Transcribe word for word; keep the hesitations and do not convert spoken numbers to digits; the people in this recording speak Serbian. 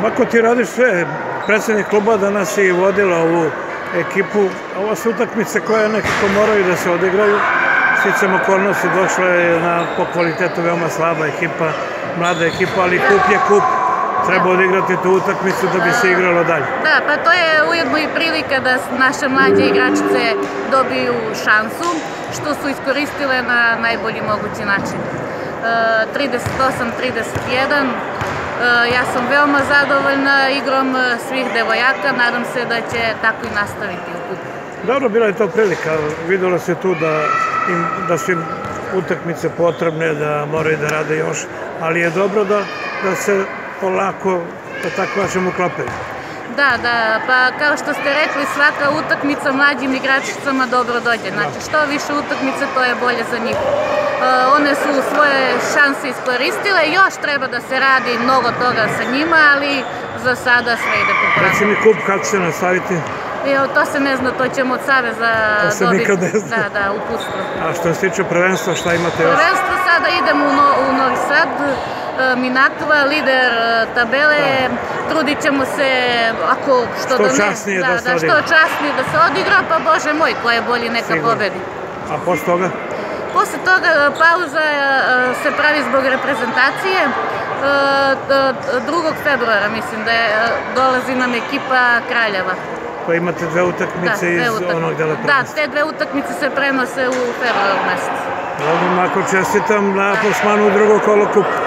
Ako ti radiš sve, predsednik kluba danas je vodila ovu ekipu. Ovo su utakmice koje nekako moraju da se odigraju. Sticam okolnosti, došla je na, po kvalitetu veoma slaba ekipa, mlada ekipa, ali kup je kup. Treba odigrati tu utakmicu da bi se igralo dalje. Da, pa to je ujedno i prilika da naše mlađe igračice dobiju šansu, što su iskoristile na najbolji mogući način. trideset osam trideset jedan, ja sam veoma zadovoljna igrom svih devojaka, nadam se da će tako i nastaviti u kupu. Dobro, bila je to prilika, videlo se tu da su im utakmice potrebne, da moraju da rade još, ali je dobro da se polako, da tako kažem, uklapaju. Da, da, pa kao što ste rekli, svaka utakmica mlađim igračicama dobro dođe. Znači, što više utakmice, to je bolje za njih. One su svoje šanse iskoristile, još treba da se radi mnogo toga sa njima, ali za sada sve ide po planu. Reci mi kup, kako će nastaviti? To se ne zna, to ćemo od Saveza dobiti. To se nikad ne zna. Da, da, uputstvo. A što se tiče prvenstva, šta imate još? Prvenstvo sada idemo u Novi Sad, Minakova, lider tabele, trudit ćemo se, ako što da ne... Što časnije da se odigra. Što časnije da se odigra, pa Bože moj, ko je bolji neka pobedi. A posle toga? Posle toga pauza se pravi zbog reprezentacije. drugog februara mislim da dolazi nam ekipa Kraljeva. Pa imate dve utakmice iz onog dela prvenstva? Da, te dve utakmice se prenose u februaru mesecu. Dobro, Mako, čestitam na plasmanu u drugo kolo kupa.